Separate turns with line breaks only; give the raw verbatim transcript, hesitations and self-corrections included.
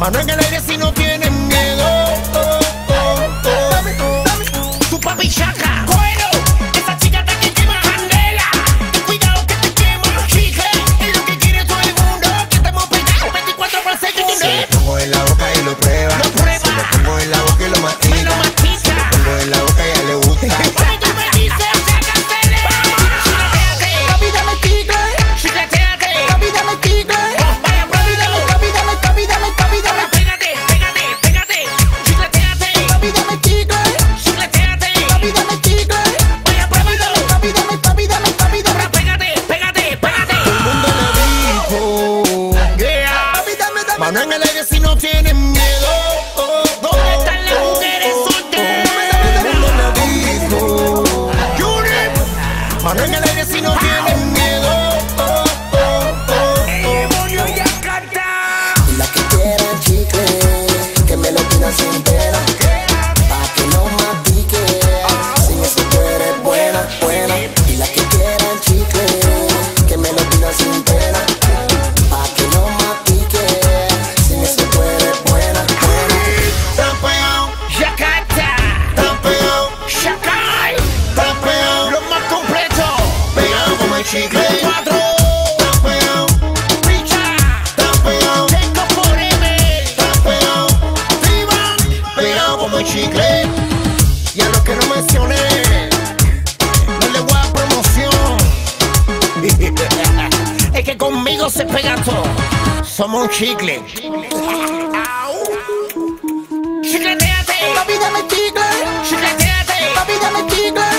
Mano en el aire si no tienen miedo. Oh, oh, oh. Dame, dame. Tu papi chaca. Bueno, esa chica está que quema candela. Y cuidado que te quema chicle. Es lo que quiere todo el mundo. Que estemos pegados veinticuatro por segundo.
Se lo pongo en la boca y lo prueba.
Lo prueba.
Se lo pongo en la boca y lo mastica.
Me lo mastica.
Se lo pongo en la boca y a ella le gusta.
Cuando tú me dices, sácatele. Chicleteate. Papi, dame chicle. Chicleteate. Papi, dame chicle. Vaya, papi, dame, papi, dame, papi, dame, papi, dame. Pégate, pégate, pégate. Chicleteate. Papi, dame chicle. Chicleteate. Papi, dame chicle. Vaya, papi, dame, papi, dame, papi, dame, papi, dame. Pégate, pégate, pégate. Todo el mundo le dijo, yeah. Papi, dame, dame. Mano en el aire si no tienen miedo. Oh, ¿dónde están las mujeres solteras? Mano en el aire si no tienen miedo. Oh, oh, oh, oh.
Y las que quieran chicle, que me lo pidan sin pena, pa' que no mastique, sin eso tú eres buena, buena. Y las que quieran chicle, que me lo pidan sin pena, pa' que no mastique, sin eso tú eres buena, buena.
Tapeo, Yakarta, tapeo, Shakay, tapeo, lo más completo, pegado como el chicle. Cuatro, tapeo, Richa, tapeo, tengo por M, tapeo, viva, pegado como el chicle. Y a los que no mencioné, no les voy a dar promoción. Es que conmigo se pega todo, somos un chicle. Chicleteate, papi dame chicle. Chicleteate, papi dame chicle.